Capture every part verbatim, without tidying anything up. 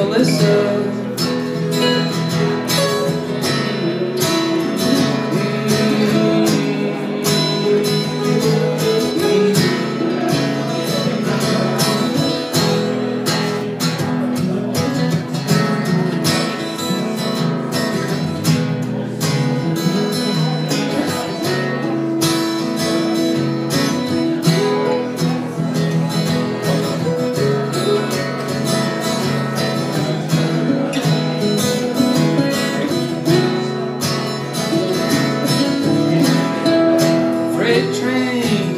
Melissa. Train,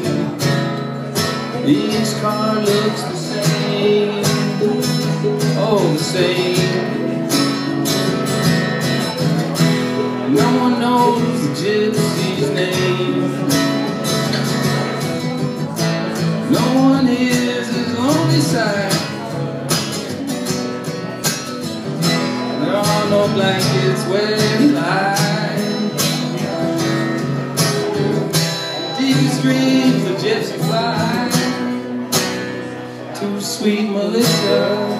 each car looks the same, oh the same. No one knows the gypsy's name. No one hears his lonely sigh. There are no blankets where he lies. Streams of gypsy fly to sweet Melissa.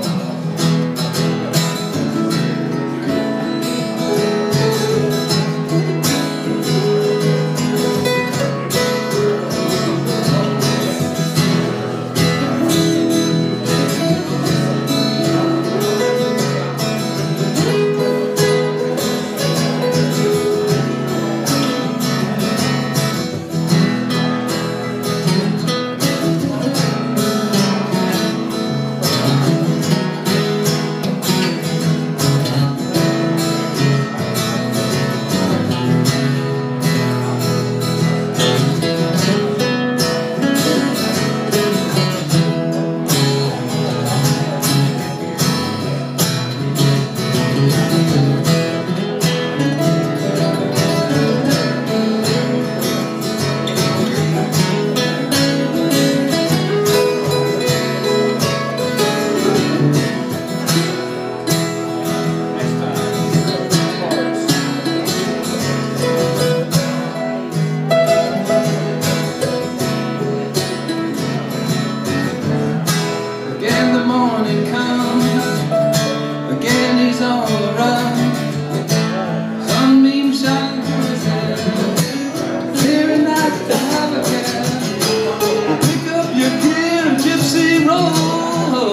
Morning comes, again he's on the run. Sunbeam shine from his head, clearing out the habitat. Pick up your gear and gypsy roll,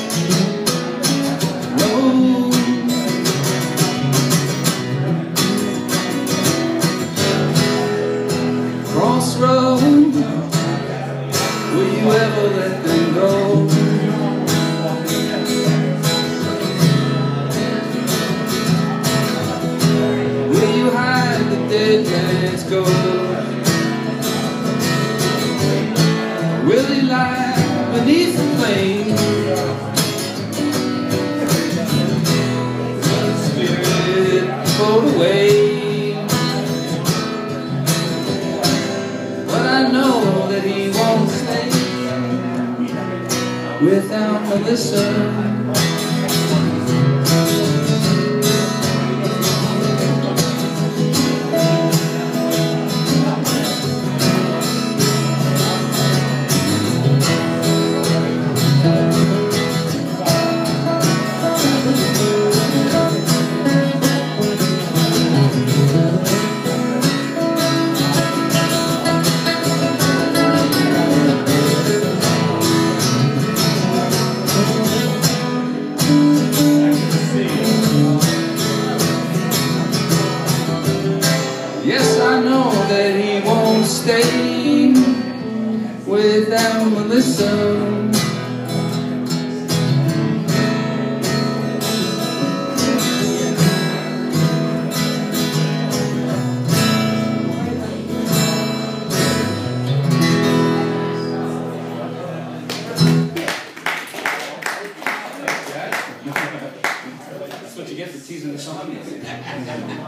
roll. Crossroad, will you ever let them go? Dead man's go. Will he lie beneath the flame? Will his spirit float away? But I know that he won't stay without Melissa. Yes, I know that he won't stay without Melissa. That's what you get for teasing the song.